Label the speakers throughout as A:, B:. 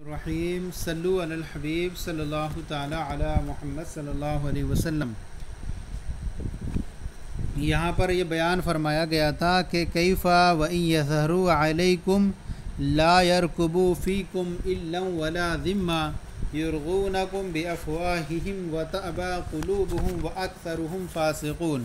A: الرحیم صلو علی الحبیب صلی اللہ تعالی علی محمد صلی اللہ علیہ وسلم۔ یہاں پر یہ بیان فرمایا گیا تھا کہ کیفا وَإِن يَظْهَرُوا عَلَيْكُمْ لَا يَرْقُبُوا فِيكُمْ إِلًّا وَلَا ذِمَّةً يُرْضُونَكُمْ بِأَفْوَاهِهِمْ وَتَأْبَى قُلُوبُهُمْ وَأَكْثَرُهُمْ فَاسِقُونَ۔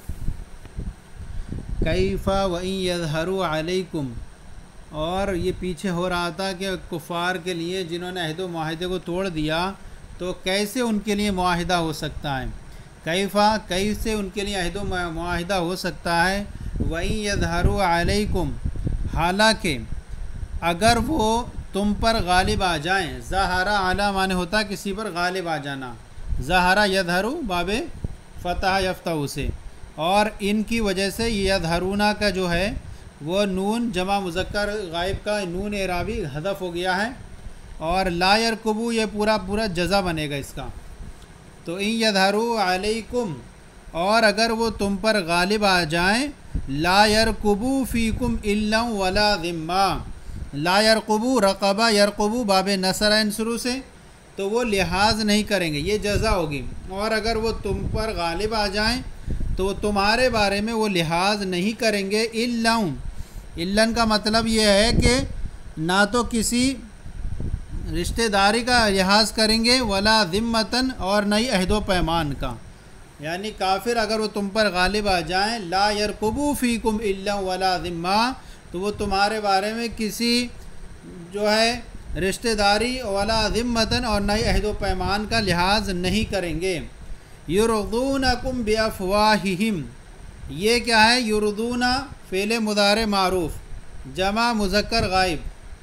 A: کیفا وَإِن يَظْهَرُوا عَلَيْكُمْ، اور یہ پیچھے ہو رہا تھا کہ کفار کے لیے جنہوں نے عہد و معاہدے کو توڑ دیا تو کیسے ان کے لیے معاہدہ ہو سکتا ہے، کیسے ان کے لیے عہد و معاہدہ ہو سکتا ہے۔ وَإِن يَظْهَرُوا عَلَيْكُمْ، حالانکہ اگر وہ تم پر غالب آ جائیں، ظاہرہ علی معنی ہوتا ہے کسی پر غالب آ جانا، ظاہرہ یظہرو باب فتح یفتح سے، اور ان کی وجہ سے یظہرونا کا جو ہے وہ نون جمع مذکر غائب کا نون اعرابی حذف ہو گیا ہے، اور لا یرکبو یہ پورا جزا بنے گا اس کا۔ تو ان یظہروا علیکم، اور اگر وہ تم پر غالب آ جائیں، لا یرکبو فیکم الا ولا ذمہ، لا یرقبو رقبہ یرقبو باب نصر شروع سے، تو وہ لحاظ نہیں کریں گے، یہ جزا ہوگی۔ اور اگر وہ تم پر غالب آ جائیں تو وہ تمہارے بارے میں وہ لحاظ نہیں کریں گے، اِلَّن کا مطلب یہ ہے کہ نہ تو کسی رشتہ داری کا لحاظ کریں گے، ولا ذمتاً، اور نہ ہی عہد و پیمان کا، یعنی کافر اگر وہ تم پر غالب آ جائیں، لا یرقبو فیکم الا ولا ذمہ، تو وہ تمہارے بارے میں کسی جو ہے رشتہ داری ولا ذمتاً اور نہ ہی عہد و پیمان کا لحاظ نہیں کریں گے۔ یرضونکم بافواہہم، یہ کیا ہے؟ یرضونا فعل مضارع معروف جمع مذکر غائب،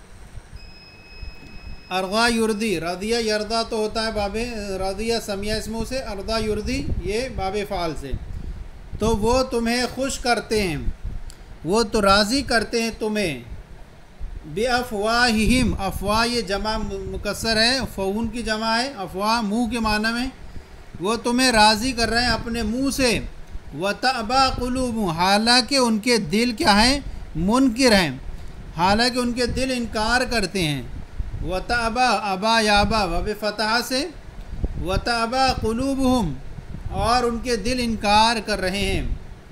A: ارضا یردی، رضیہ یردا تو ہوتا ہے باب رضیہ سمیہ اسموں سے، ارضا یردی یہ باب فعل سے، تو وہ تمہیں خوش کرتے ہیں، وہ تو راضی کرتے ہیں تمہیں، بافواہہم، افواہ یہ جمع مکسر ہے، فعون کی جمع ہے، افواہ منہ کے معنی میں، وہ تمہیں راضی کر رہے ہیں اپنے منہ سے، وَتَأْبَى قُلُوبُهُمْ، حالانکہ ان کے دل کیا ہیں؟ منکر ہیں، حالانکہ ان کے دل انکار کرتے ہیں۔ وَتَأْبَى ابا یابا وب فتح سے، وَتَأْبَى قُلُوبُهُمْ، اور ان کے دل انکار کر رہے ہیں،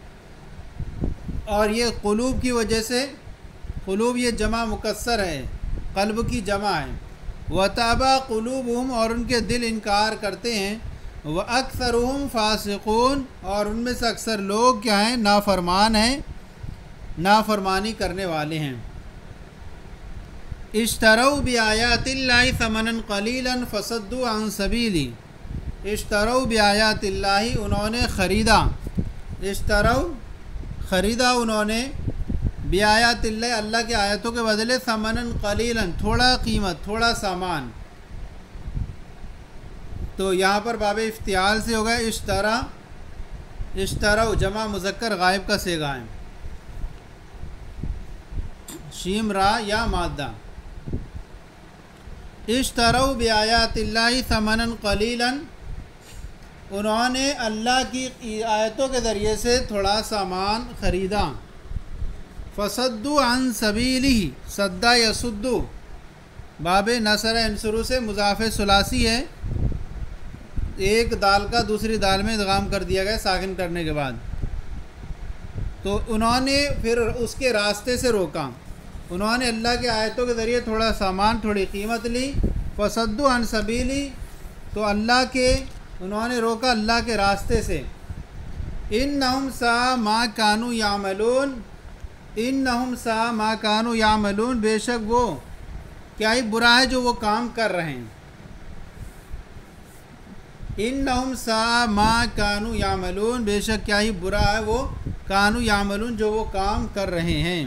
A: اور یہ قلوب کی وجہ سے، قلوب یہ جمع مکسر ہے، قلب کی جمع ہے، وَتَأْبَى قُلُوبُهُمْ، اور ان کے دل انکار کرتے ہیں، وَأَكْثَرُهُمْ فَاسِقُونَ، اور ان میں سے اکثر لوگ کیا ہیں؟ نافرمان ہیں، نافرمانی کرنے والے ہیں۔ اشتروا بآیات اللہ ثمنا قلیلا فصدوا عن سبیلی، اشتروا بآیات اللہ، انہوں نے خریدا، خریدا انہوں نے، بآیات اللہ، اللہ کے آیتوں کے بدلے، ثمنا قلیلا، تھوڑا قیمت، تھوڑا سامان، تو یہاں پر باب افتعال سے ہوگا اشتروا جمع مذکر غائب کا صیغہ ہے، شیم را یا مادہ، اشتروا بآیات اللہ ثمنا قلیلا، انہوں نے اللہ کی آیتوں کے ذریعے سے تھوڑا سامان خریدا، فصدوا عن سبیلہ، صدا یصدو باب نصر انصرو سے، مضاف ثلاثی ہے، ایک دال کا دوسری دال میں ادغام کر دیا گیا ساکن کرنے کے بعد، تو انہوں نے پھر اس کے راستے سے روکا، انہوں نے اللہ کے آیتوں کے ذریعے تھوڑا سامان، تھوڑی قیمت لی، فصدوا عن سبیلی، تو اللہ کے انہوں نے روکا اللہ کے راستے سے، انہم ساء ما کانوا یعملون، انہم ساء ما کانوا یعملون، بے شک وہ کیا ہی برا ہے جو وہ کام کر رہے ہیں، انہم ساء ما کانوا یعملون، بے شک کیا ہی برا ہے وہ کانوا یعملون جو وہ کام کر رہے ہیں۔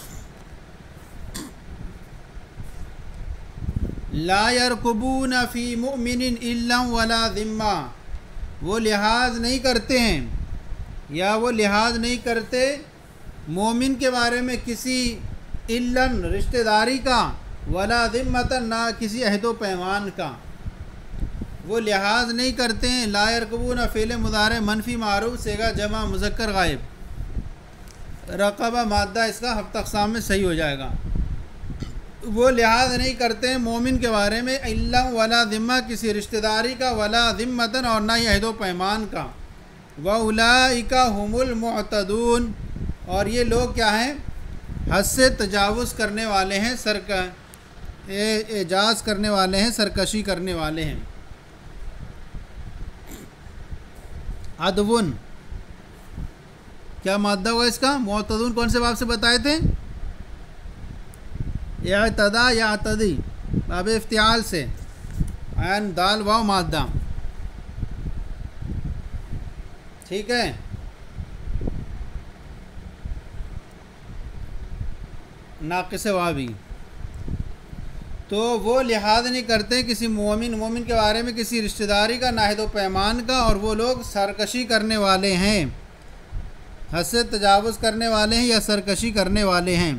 A: لا یرقبون فی مؤمن الا ولا ذمہ، وہ لحاظ نہیں کرتے ہیں، یا وہ لحاظ نہیں کرتے مومن کے بارے میں کسی علن رشتہ داری کا، ولا ذمۃ، نہ کسی عہد و پیمان کا، وہ لحاظ نہیں کرتے ہیں۔ لا یرقبون فعل مضارع منفی معروف صیغہ جمع مذکر غائب، رقبہ مادہ اس کا ہفتہ اقسام میں صحیح ہو جائے گا۔ وہ لحاظ نہیں کرتے ہیں مومن کے بارے میں الا ولا ذمہ، کسی رشتہ داری کا، ولا ذمتن، اور نہ ہی عہد و پیمان کا، وَأُولَئِكَ هُمُ الْمُعْتَدُونَ، اور یہ لوگ کیا ہیں؟ حد سے تجاوز کرنے والے ہیں، اعجاز کرنے والے ہیں، سرکشی کرنے والے ہیں۔ عدون کیا مادہ ہوا اس کا؟ معتدون کون سے باب سے بتائے تھے؟ اعتدا یا اعتدی، باب افتعال سے، عین دال واو مادہ، ٹھیک ہے۔ ناقص واوی، تو وہ لحاظ نہیں کرتے کسی مومن کے بارے میں کسی رشتہ داری کا، نہ عہد و پیمان کا، اور وہ لوگ سرکشی کرنے والے ہیں، حد سے تجاوز کرنے والے ہیں یا سرکشی کرنے والے ہیں۔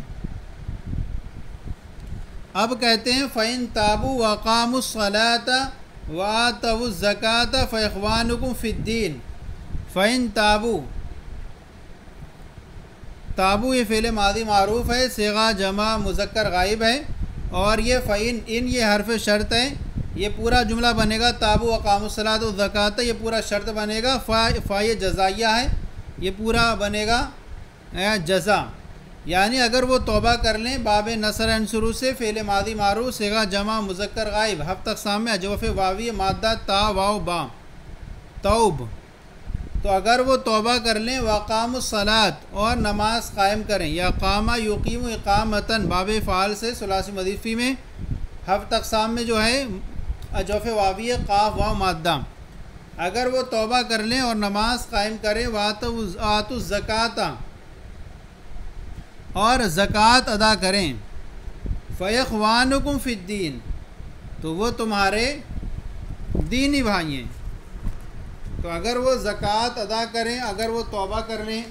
A: اب کہتے ہیں فَإِن تَابُوا وَأَقَامُوا الصَّلَاةَ وَآتَوُا الزَّكَاةَ فَإِخْوَانُكُمْ فِي الدِّينِ۔ فَإِن تَابُوا، تابو یہ فعل ماضی معروف ہے، صیغہ جمع مذکر غائب ہے، اور یہ فَإِن، ان یہ حرف شرط ہے، یہ پورا جملہ بنے گا تابو وَأَقَامُوا الصَّلَاةَ وَالزَّكَاةَ، یہ پورا شرط بنے گا، فا یہ جزائیہ ہے، یہ پورا بنے گا جزا، یعنی اگر وہ توبہ کر لیں، باب نصر شروع سے، فعل ماضی معروف، صیغہ جمع مذکر غائب، ہفت اقسام میں اجوف واوی مادہ تا واو با، توب، تو اگر وہ توبہ کر لیں، وقام الصلاۃ، اور نماز قائم کریں، یا قامہ یقیم اقامتاً، باب فعال سے ثلاثی مضیفی میں ہفت اقسام میں جو ہے اجوف واوی قاف واو مادہ، اگر وہ توبہ کر لیں اور نماز قائم کریں، وآتوا الزکاۃ، اور زکوٰۃ ادا کریں، فَإِخْوَانُكُمْ فِي الدِّينِ، تو وہ تمہارے دینی بھائی ہیں۔ تو اگر وہ زکوٰۃ ادا کریں، اگر وہ توبہ کر لیں،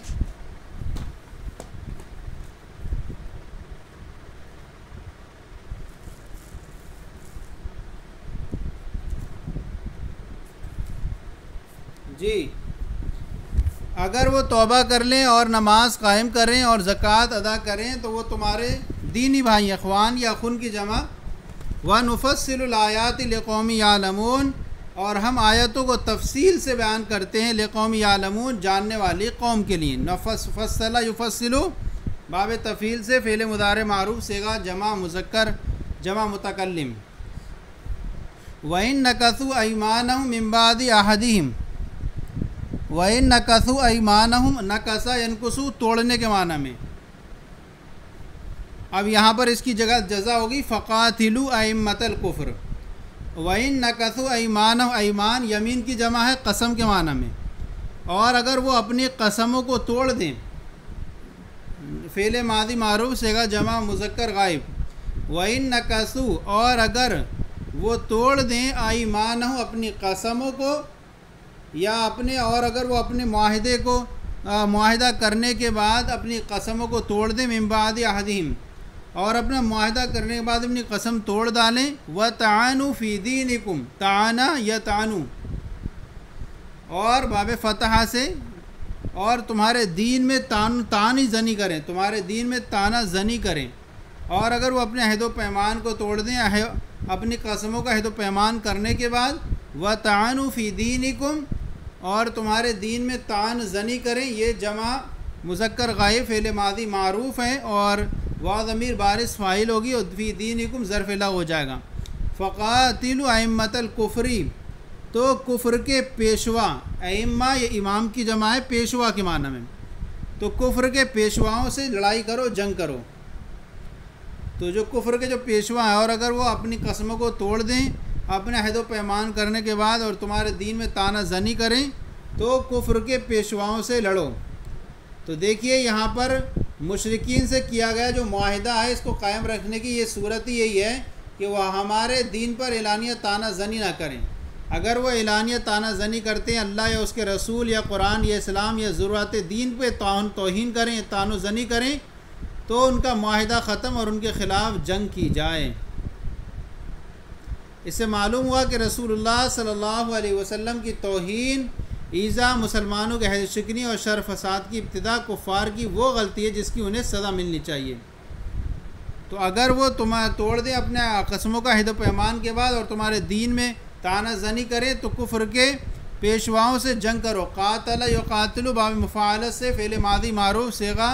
A: جی اگر وہ توبہ کر لیں اور نماز قائم کریں اور زکوٰۃ ادا کریں تو وہ تمہارے دینی بھائی، اخوان یا اخن کی جمع۔ وَنُفَصِّلُ الْآيَاتِ لِقَوْمٍ يَعْلَمُونَ، اور ہم آیتوں کو تفصیل سے بیان کرتے ہیں، لِقَوْمٍ يَعْلَمُونَ، جاننے والی قوم کے لیے۔ فَصَّلَ يُفَصِّلُ، باب تفصیل سے، فعل مضارع معروف، صیغہ جمع مذکر جمع متکلم۔ وَإِن نَكَثُوا أَيْمَانَهُم مِّن بَعْدِ عَهْدِهِمْ، وَإِن نَكَثُوا أَيْمَانَهُم، نَكَثَ ينكث، توڑنے کے معنی میں۔ اب یہاں پر اس کی جگہ جزا ہوگی فَقَاتِلُوا أَئِمَّةَ الْكُفْرِ۔ وَإِن نَكَثُوا أَيْمَانَهُم، ایمان یمین کی جمع ہے قسم کے معنی میں، اور اگر وہ اپنی قسموں کو توڑ دیں، فعل ماضی معروف، صیغہ جمع مذکر غائب۔ وَإِن نَكَثُوا، اور اگر وہ توڑ دیں، أَيْمَانَهُم، اپنی قسموں کو، یا اپنے، اور اگر وہ اپنے معاہدے کو، معاہدہ کرنے کے بعد اپنی قسموں کو توڑ دیں، من بعد عہدہم، اور اپنا معاہدہ کرنے کے بعد اپنی قسم توڑ ڈالیں، وَطَعَنُوا فِي دِينِكُمْ، طَعَنَ يَطْعَنُ، اور باب فتح سے، اور تمہارے دین میں تانی زنی کریں، تمہارے دین میں تانہ زنی کریں، اور اگر وہ اپنے عہد و پیمان کو توڑ دیں، اپنی قسموں کا عہد و پیمان کرنے کے بعد، وَطَعَنُوا فِي دِينِكُمْ، اور تمہارے دین میں طعن زنی کریں، یہ جمع مذکر غائب، فعل ماضی معروف ہے، اور واو ضمیر بارث فاعل ہوگی، اور فی دینکم ظرف لا ہو جائے گا۔ فقاتلوا ائمۃ الکفر، تو کفر کے پیشوا، ائمہ یہ امام کی جمع ہے پیشوا کے معنی میں، تو کفر کے پیشواؤں سے لڑائی کرو، جنگ کرو۔ تو جو کفر کے جو پیشوا ہیں، اور اگر وہ اپنی قسموں کو توڑ دیں اپنے عہد و پیمان کرنے کے بعد، اور تمہارے دین میں طعنہ زنی کریں، تو کفر کے پیشواؤں سے لڑو۔ تو دیکھیے یہاں پر مشرکین سے کیا گیا جو معاہدہ ہے، اس کو قائم رکھنے کی یہ صورت ہی یہی ہے کہ وہ ہمارے دین پر اعلانیہ طعنہ زنی نہ کریں۔ اگر وہ اعلانیہ طعنہ زنی کرتے ہیں، اللہ یا اس کے رسول یا قرآن یا اسلام یا ضرورت دین پہ توہین کریں، طعن و زنی کریں، تو ان کا معاہدہ ختم اور ان کے خلاف جنگ کی جائے۔ اس سے معلوم ہوا کہ رسول اللہ صلی اللہ علیہ وسلم کی توہین، ایذا، مسلمانوں کے عہد شکنی اور شر فساد کی ابتدا کفار کی وہ غلطی ہے جس کی انہیں سزا ملنی چاہیے۔ تو اگر وہ تمہیں توڑ دیں اپنے قسموں کا عہد و پیمان کے بعد اور تمہارے دین میں طعنہ زنی کرے تو کفر کے پیشواؤں سے جنگ کرو. قاتل یقاتل باب مفاعلت سے فعل ماضی معروف صیغہ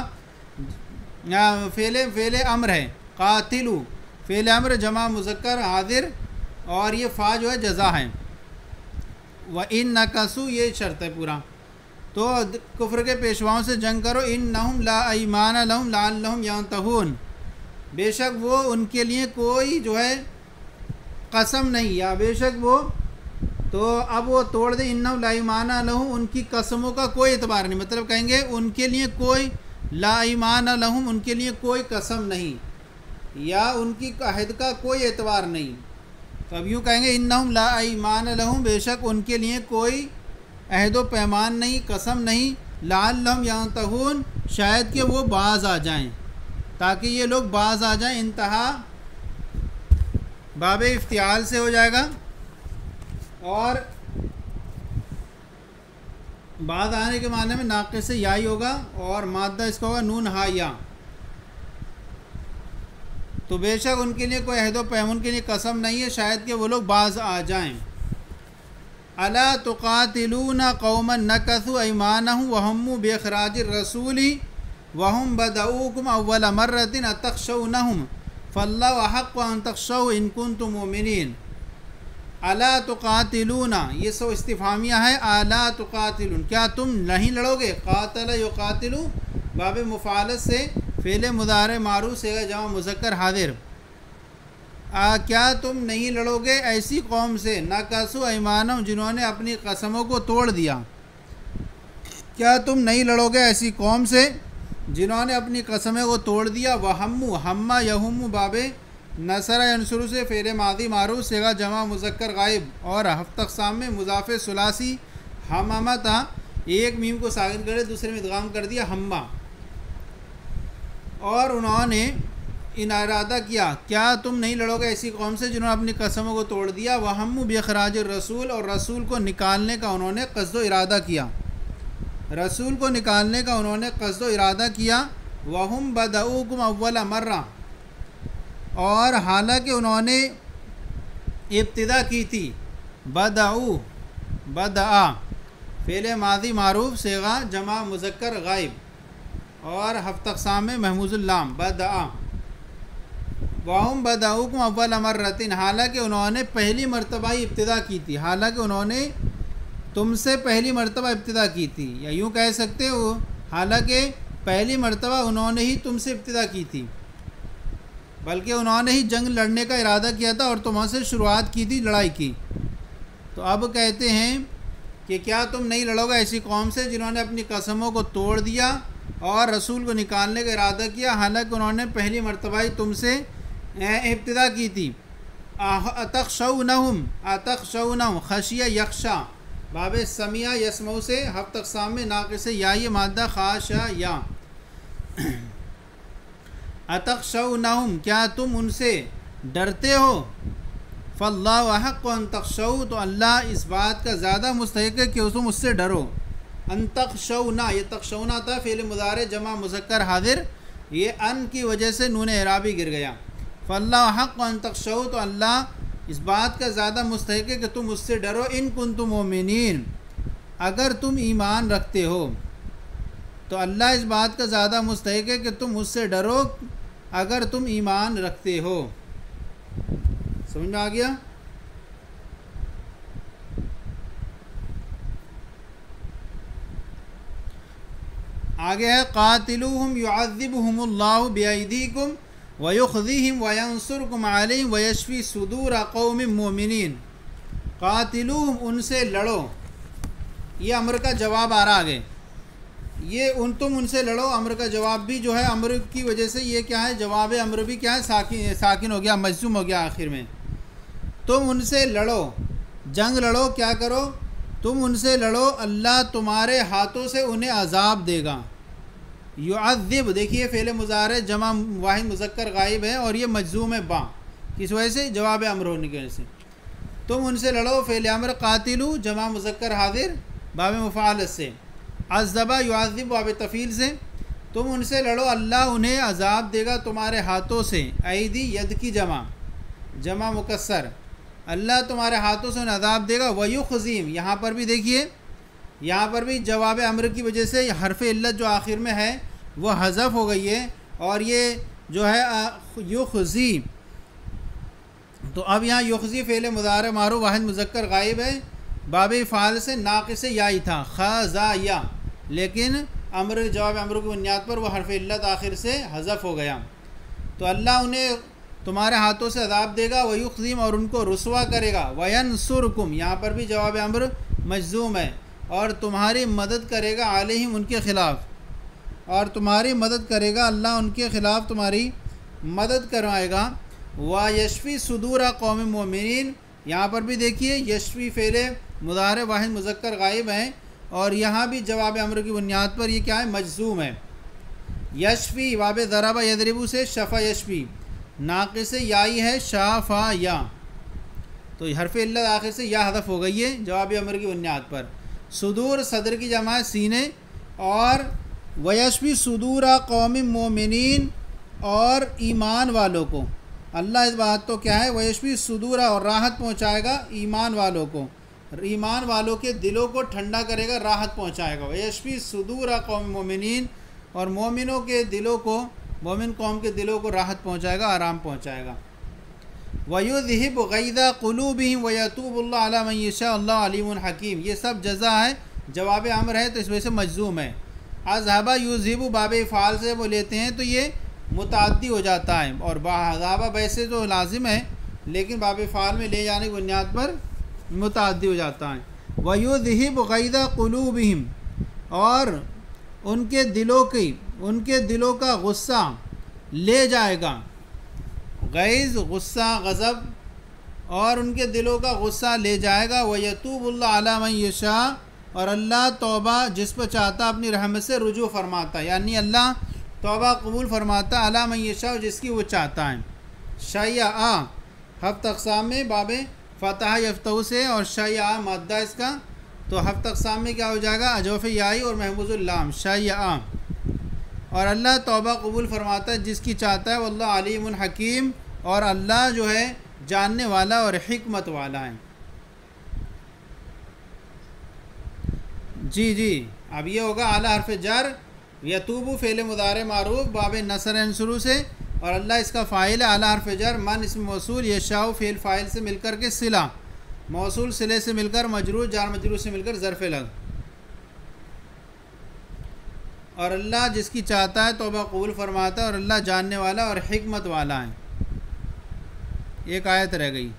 A: فعل امر ہے. قاتلو فعل امر جمع مذکر حاضر اور یہ فا جو ہے جزا ہے. وَإِن نَكَثُوا یہ شرط ہے پورا. تو کفر کے پیشواؤں سے جنگ کرو. إِنَّهُمْ لَا أَيْمَانَ لَهُمْ لَعَلَّهُمْ يَنْتَهُونَ بے شک وہ ان کے لیے کوئی جو ہے قسم نہیں یا بے شک وہ تو اب وہ توڑ دیں. إِنَّهُمْ لَا أَيْمَانَ لَهُمْ ان کی قسموں کا کوئی اعتبار نہیں. مطلب کہیں گے ان کے لیے کوئی لا ایمان لہم ان کے لیے کوئی قسم نہیں یا ان کی عہد کا کوئی اعتبار نہیں. تو اب یوں کہیں گے انہم لا ایمان لہم بے شک ان کے لیے کوئی عہد و پیمان نہیں قسم نہیں. لعلہم ینتہون شاید کہ وہ باز آ جائیں تاکہ یہ لوگ باز آ جائیں. انتہا باب افتعال سے ہو جائے گا اور بعد آنے کے معنی میں ناقص سے یا ہی ہوگا اور مادہ اس کا ہوگا نون ہا یا. تو بے شک ان کے لیے کوئی عہد و پیمان کے لیے قسم نہیں ہے شاید کہ وہ لوگ باز آ جائیں. الا تقاتلون قوما نکثوا ایمانهم وهموا باخراج الرسول وهم بدؤوكم اول مرة اتخشونهم فالله احق ان تخشوه ان كنتم مؤمنين. الا تقاتلون یہ سو استفہامیہ ہے. الا تقاتلون کیا تم نہیں لڑو گے. قاتل یقاتل باب مفعلت سے فعل مضارع معروف صیغہ جمع مذکر حاضر. کیا تم نہیں لڑو گے ایسی قوم سے نکثوا ایمانہم جنہوں نے اپنی قسموں کو توڑ دیا. کیا تم نہیں لڑو گے ایسی قوم سے جنہوں نے اپنی قسموں کو توڑ دیا. وہموا ہما یہم باب نصر ینصر سے فعل ماضی معروف صیغہ جمع مذکر غائب اور ہفت اقسام میں مضاف ثلاثی ہمامہ تھا. ایک میم کو ساکن کرے دوسرے میں ادغام کر دیا ہمہ. اور انہوں نے ارادہ کیا کیا تم نہیں لڑو گے ایسی قوم سے جنہوں نے اپنی قسموں کو توڑ دیا. وہموا باخراج الرسول اور رسول کو نکالنے کا انہوں نے قصد و ارادہ کیا. رسول کو نکالنے کا انہوں نے قصد و ارادہ کیا. وہم بدؤوکم اول مرہ اور حالانکہ انہوں نے ابتدا کی تھی. بدعو بدعا فعل ماضی معروف صیغہ جمع مذکر غائب اور ہفت اقسام میں محموز اللام بدعا. وہم بدعوکم اول مرۃ حالانکہ انہوں نے پہلی مرتبہ ہی ابتدا کی تھی. حالانکہ انہوں نے تم سے پہلی مرتبہ ابتدا کی تھی یا یوں کہہ سکتے ہو حالانکہ پہلی مرتبہ انہوں نے ہی تم سے ابتدا کی تھی بلکہ انہوں نے ہی جنگ لڑنے کا ارادہ کیا تھا اور تمہاں سے شروعات کی تھی لڑائی کی. تو اب کہتے ہیں کہ کیا تم نہیں لڑو گے ایسی قوم سے جنہوں نے اپنی قسموں کو توڑ دیا اور رسول کو نکالنے کا ارادہ کیا حالانکہ انہوں نے پہلی مرتبہ ہی تم سے ابتدا کی تھی. اتخشونہم اتخشونہم خشیہ یخشا باب سمیع یسمع سے ہفت اقسام میں ناقص یا یہ مادہ خاشا یا. اتخشونہم کیا تم ان سے ڈرتے ہو. فاللہ احق ان تخشوا تو اللہ اس بات کا زیادہ مستحق ہے کہ تم اس سے ڈرو. ان تخشونا یہ تخشونا تھا فعل مضارع جمع مذکر حاضر یہ ان کی وجہ سے نون اعرابی گر گیا. فاللہ حق ان تخشوا تو اللہ اس بات کا زیادہ مستحق ہے کہ تم اس سے ڈرو. ان کنتم مؤمنین اگر تم ایمان رکھتے ہو تو اللہ اس بات کا زیادہ مستحق ہے کہ تم اس سے ڈرو اگر تم ایمان رکھتے ہو. سمجھ میں آ گیا. آگے ہے قاتلوہم یعذبہم اللہ بایدیکم ویخزیہم وینصرکم علیہم ویشفی صدور قوم مومنین. قاتلوہم ان سے لڑو یہ امر کا جواب آ رہا آگے. یہ تم ان سے لڑو امر کا جواب بھی جو ہے امر کی وجہ سے یہ کیا ہے جواب امر بھی کیا ہے ساکن ہو گیا مجزوم ہو گیا آخر میں. تم ان سے لڑو جنگ لڑو کیا کرو تم ان سے لڑو اللہ تمہارے ہاتھوں سے انہیں عذاب دے گا. یعذب دیکھیے فعل مضارع جمع واحد مذکر غائب ہے اور یہ مجزوم ہے با کس وجہ سے جواب امر ہونے کی وجہ سے. تم ان سے لڑو فعل امر قاتلو جمع مذکر حاضر باب مفعلت سے. عذبہ یعذب باب تفعیل سے. تم ان سے لڑو، اللہ انہیں عذاب دے گا تمہارے ہاتھوں سے. ایدی ید کی جمع مکسر، اللہ تمہارے ہاتھوں سے انہیں عذاب دے گا. ویخزیم، یہاں پر بھی دیکھیے، یہاں پر بھی جواب امر کی وجہ سے حرف علت جو آخر میں ہے وہ حذف ہو گئی ہے، اور یہ جو ہے یخزی، تو اب یہاں یخزی فعل مضارع معروف واحد مذکر غائب ہے، باب فعال سے ناقص یائی تھا خزایا، لیکن جواب امر کی بنیاد پر وہ حرف علت آخر سے حذف ہو گیا. تو اللہ انہیں تمہارے ہاتھوں سے عذاب دے گا. ویخزیم، اور ان کو رسوا کرے گا. وینصرکم، یہاں پر بھی جواب امر مجزوم ہے، اور تمہاری مدد کرے گا علیہم، ان کے خلاف، اور تمہاری مدد کرے گا اللہ ان کے خلاف تمہاری مدد کروائے گا. وَيَشْفِي صُدُورَ قوم مومنین، یہاں پر بھی دیکھیے یشفی فعل مضارع واحد مذکر غائب ہیں، اور یہاں بھی جواب امر کی بنیاد پر یہ کیا ہے؟ مجزوم ہے. یشفی باب ضرب یضرب سے شفا یشفی، ناقص یائی ہے شافا یا، تو حرف علت آخر سے یا حذف ہو گئی ہے جواب امر کی بنیاد پر. صدور صدر کی جمع ہے سینے، اور ویشفی صدور قوم مومنین، اور ایمان والوں کو اللہ اس بات تو کیا ہے؟ ویشفی صدور، اور راحت پہنچائے گا ایمان والوں کو، ایمان والوں کے دلوں کو ٹھنڈا کرے گا، راحت پہنچائے گا. ویشفی صدور قوم مومنین، اور مومنوں کے دلوں کو، مومن قوم کے دلوں کو راحت پہنچائے گا، آرام پہنچائے گا. وَيُذْهِبُ غَيْظَ قُلُوبِهِمْ وَيَتُوبُ اللَّهُ عَلَىٰ مَن يَشَاءُ وَاللَّهُ عَلِيمٌ حَكِيمٌ، یہ سب جزا ہے، جواب امر ہے تو اس وجہ سے مجزوم ہے. اذهب یذهب باب فعال سے وہ لیتے ہیں تو یہ متعدی ہو جاتا ہے، اور اذهب ویسے تو لازم ہے لیکن باب فعال میں لے جانے کی بنیاد پر متعدی ہو جاتا ہے. وَيُذْهِبُ غَيْظَ قُلُوبِهِمْ، اور ان کے دلوں کا غصہ لے جائے گا. غیظ غصہ غضب، اور ان کے دلوں کا غصہ لے جائے گا. وَيَتُوبُ اللَّهُ عَلَىٰ مَن يَشَاءُ، اور اللہ توبہ جس پر چاہتا اپنی رحمت سے رجوع فرماتا ہے، یعنی اللہ توبہ قبول فرماتا ہے عَلَىٰ مَن يَشَاءُ، جس کی وہ چاہتا ہے. شیعہ ہفت اقسام میں باب فتح یفتح سے، اور شیعہ مادہ اس کا، تو ہفت اقسام میں کیا ہو جائے گا؟ اجوف یائی اور محموز اللام، شیعہ. اور اللہ توبہ قبول فرماتا ہے جس کی چاہتا ہے. واللہ علیم حکیم، اور اللہ جو ہے جاننے والا اور حکمت والا ہے. جی اب یہ ہوگا اعلیٰ حرف جر، یتوبو فعل مضارع معروف باب نصر انصرو سے، اور اللہ اس کا فاعل ہے. اعلیٰ حرف جر، من اسم موصول، یشاء فعل فاعل سے مل کر کے صلہ، موصول صلے سے مل کر مجرور، جار مجرور سے مل کر ظرف لگ. اور اللہ جس کی چاہتا ہے توبہ قبول فرماتا ہے، اور اللہ جاننے والا اور حکمت والا ہے. ایک آیت رہ گئی.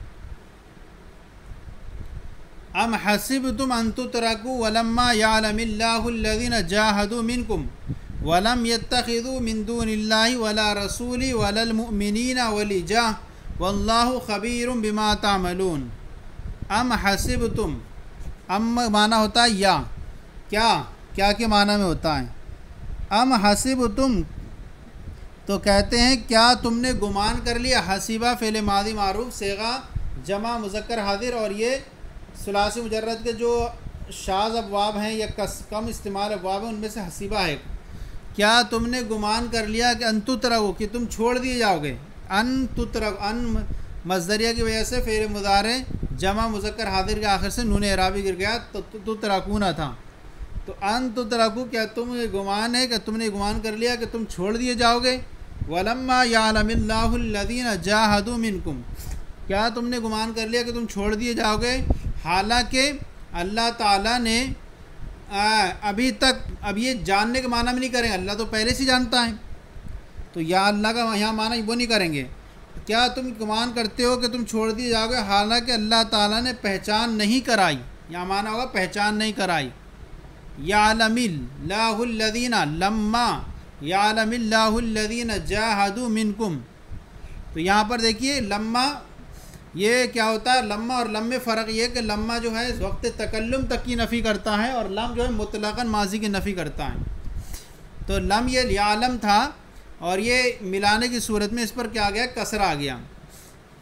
A: ام حسبتم ان تترکوا ولما یعلم اللہ الذین جاہدوا منکم ولم یتخذوا من دون اللہ ولا رسول ولا المؤمنین ولیجہ واللہ خبیر بما تعملون. ام حسبتم، ام معنی ہوتا ہے یا، کیا کے معنی میں ہوتا ہے؟ ام حسبتم، تو کہتے ہیں کیا تم نے گمان کر لیا. حسیبہ فعل ماضی معروف صیغہ جمع مذکر حاضر، اور یہ ثلاثی مجرد کے جو شاذ ابواب ہیں یا کم استعمال ابواب ہیں ان میں سے حسیبہ ہے. کیا تم نے گمان کر لیا کہ ان تترکوا، کہ تم چھوڑ دیے جاؤ گے. ان تترکوا، ان مصدریہ کی وجہ سے فعل مضارع جمع مذکر حاضر کے آخر سے نون اعرابی گر گیا، تو تترکون تھا. تو ان تترکوا، کیا تم یہ گمان ہے کہ تم نے گمان کر لیا کہ تم چھوڑ دیے جاؤ گے. ولما یعلم اللہ الذین جاہدوا منکم، کیا تم نے گمان کر لیا کہ تم چھوڑ دیے جاؤ گے، حالانکہ اللہ تعالیٰ نے ابھی تک، اب یہ جاننے کے معنی میں نہیں کریں گے، اللہ تو پہلے سے جانتا ہے، تو یا اللہ کا یہاں معنی وہ نہیں کریں گے. کیا تم گمان کرتے ہو کہ تم چھوڑ دیے جاؤ گے حالانکہ اللہ تعالیٰ نے پہچان نہیں کرائی، یہاں معنی ہوگا پہچان نہیں کرائی. یعلم اللہ الذین، لما یعلم اللہ الذین جاہدوا منکم، تو یہاں پر دیکھیے لما یہ کیا ہوتا ہے. لما اور لم میں فرق یہ کہ لما جو ہے وقت تکلم تک کی نفی کرتا ہے، اور لم جو ہے مطلقاً ماضی کی نفی کرتا ہے. تو لم یہ یعلم تھا، اور یہ ملانے کی صورت میں اس پر کیا گیا؟ کسر آ گیا،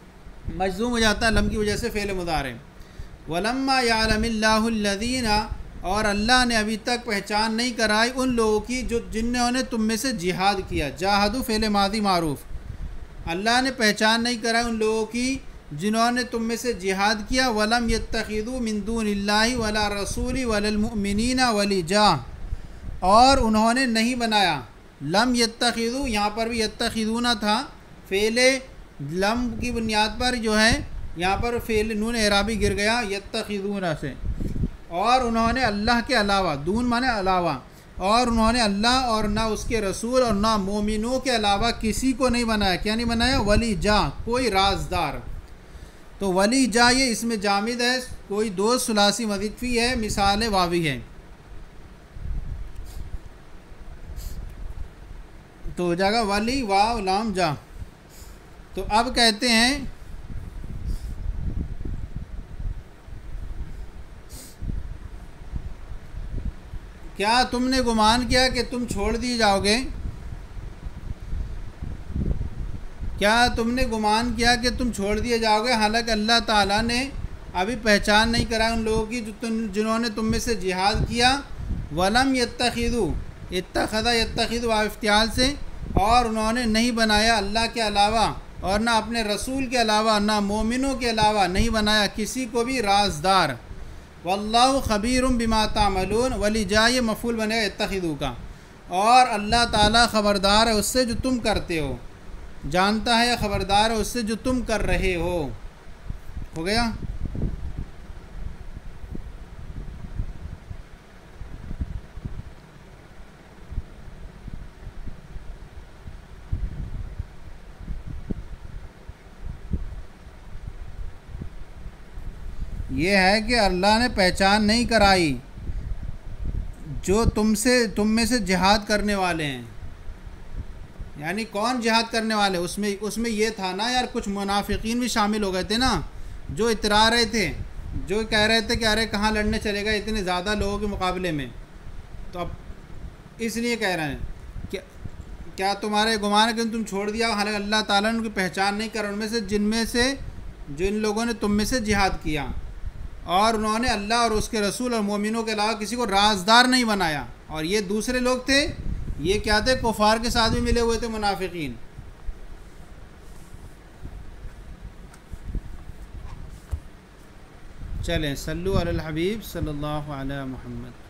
A: مجزوم ہو جاتا ہے لم کی وجہ سے فعل مضارع. ولما یعلم اللہ الذین، اور اللہ نے ابھی تک پہچان نہیں کرائی ان لوگوں کی جنہوں نے تم میں سے جہاد کیا. جاہدو فعل ماضی معروف. اللہ نے پہچان نہیں کرائی ان لوگوں کی جنہوں نے تم میں سے جہاد کیا. ولم یتخذوا من دون اللہ ولا رسول ولا المؤمنین ولیجا. اور انہوں نے نہیں بنایا. لم یتخذوا یہاں پر بھی یتخذون تھا، فعل لم کی بنیاد پر جو ہے یہاں پر فعل نون اعرابی گر گیا یتخذون سے. اور انہوں نے اللہ کے علاوہ، دون مانے علاوہ، اور انہوں نے اللہ اور نہ اس کے رسول اور نہ مومنوں کے علاوہ کسی کو نہیں بنایا. کیا نہیں بنایا؟ ولی جا، کوئی رازدار. تو ولی جا یہ اس میں جامد ہے، کوئی دو ثلاثی مضیفی ہے، مثال واوی ہے. تو جگہ ولی واو لام جا. تو اب کہتے ہیں کیا تم نے گمان کیا کہ تم چھوڑ دیے جاؤ گے؟ کیا تم نے گمان کیا کہ تم چھوڑ دیے جاؤ گے، حالانکہ اللہ تعالیٰ نے ابھی پہچان نہیں کرائی ان لوگوں کی جنہوں نے تم میں سے جہاد کیا. ولم یتخذوا، اتخذا یتخذ افتعال سے، اور انہوں نے نہیں بنایا اللہ کے علاوہ اور نہ اپنے رسول کے علاوہ نہ مومنوں کے علاوہ نہیں بنایا کسی کو بھی رازدار. واللہ خبیر بما تعملون. ولی جا یہ مفعول بنے گا اتخذوا کا. اور اللہ تعالیٰ خبردار ہے اس سے جو تم کرتے ہو، جانتا ہے، خبردار ہے اس سے جو تم کر رہے ہو. ہو گیا؟ یہ ہے کہ اللہ نے پہچان نہیں کرائی جو تم میں سے جہاد کرنے والے ہیں. یعنی کون جہاد کرنے والے؟ اس میں یہ تھا نا یار، کچھ منافقین بھی شامل ہو گئے تھے نا، جو اترا رہے تھے، جو کہہ رہے تھے کہ ارے کہاں لڑنے چلے گا اتنے زیادہ لوگوں کے مقابلے میں. تو اب اس لیے کہہ رہے ہیں کہ کیا تمہارے گمان ہے کہ تم چھوڑ دیا، حالانکہ اللہ تعالیٰ نے ان کی پہچان نہیں کر ان میں سے جن لوگوں نے تم میں سے جہاد کیا، اور انہوں نے اللہ اور اس کے رسول اور مومنوں کے علاوہ کسی کو رازدار نہیں بنایا. اور یہ دوسرے لوگ تھے، یہ کیا تھے؟ کفار کے ساتھ بھی ملے ہوئے تھے منافقین. چلیں صلو علی الحبیب صلی اللہ علیہ محمد.